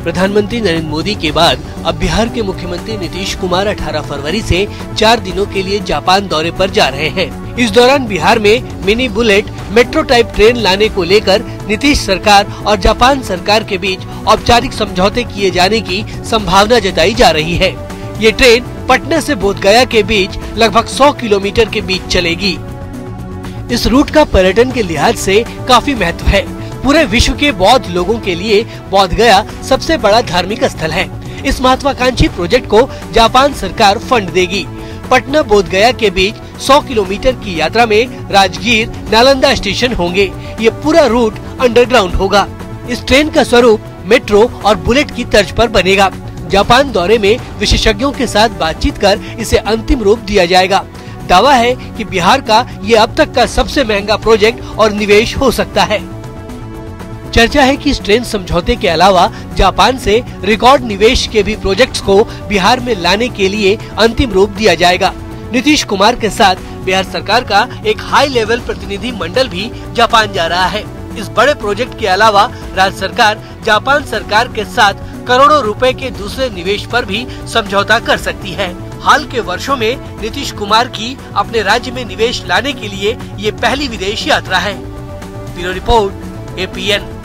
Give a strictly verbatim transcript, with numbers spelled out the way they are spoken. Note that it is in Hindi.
प्रधानमंत्री नरेंद्र मोदी के बाद अब बिहार के मुख्यमंत्री नीतीश कुमार अठारह फरवरी से चार दिनों के लिए जापान दौरे पर जा रहे हैं। इस दौरान बिहार में mini bullet metro type train लाने को लेकर नीतीश सरकार और जापान सरकार के बीच औपचारिक समझौते किए जाने की संभावना जताई जा रही है। ये ट्रेन पटना से बोधगया के बीच लगभग सौ किलोमीटर के बीच चलेगी। इस रूट का पर्यटन के लिहाज से काफी महत्व है। पूरे विश्व के बौद्ध लोगों के लिए बोधगया सबसे बड़ा धार्मिक स्थल है। इस महत्वाकांक्षी प्रोजेक्ट को जापान सरकार फंड देगी। पटना बोधगया के बीच सौ किलोमीटर की यात्रा में राजगीर, नालंदा स्टेशन होंगे। ये पूरा रूट अंडरग्राउंड होगा। इस ट्रेन का स्वरूप मेट्रो और बुलेट की तर्ज पर बनेगा। जापान दौरे में विशेषज्ञों के साथ बातचीत कर इसे अंतिम रूप दिया जाएगा। दावा है कि बिहार का ये अब तक का सबसे महंगा प्रोजेक्ट और निवेश हो सकता है। चर्चा है कि इस ट्रेन समझौते के अलावा जापान से रिकॉर्ड निवेश के भी प्रोजेक्ट्स को बिहार में लाने के लिए अंतिम रूप दिया जाएगा। नीतीश कुमार के साथ बिहार सरकार का एक हाई लेवल प्रतिनिधि मंडल भी जापान जा रहा है। इस बड़े प्रोजेक्ट के अलावा राज्य सरकार जापान सरकार के साथ करोड़ों रुपए के दूसरे निवेश पर भी समझौता कर सकती है। हाल के वर्षों में नीतीश कुमार की अपने राज्य में निवेश लाने के लिए ये पहली विदेश यात्रा है। Bureau report, A P N.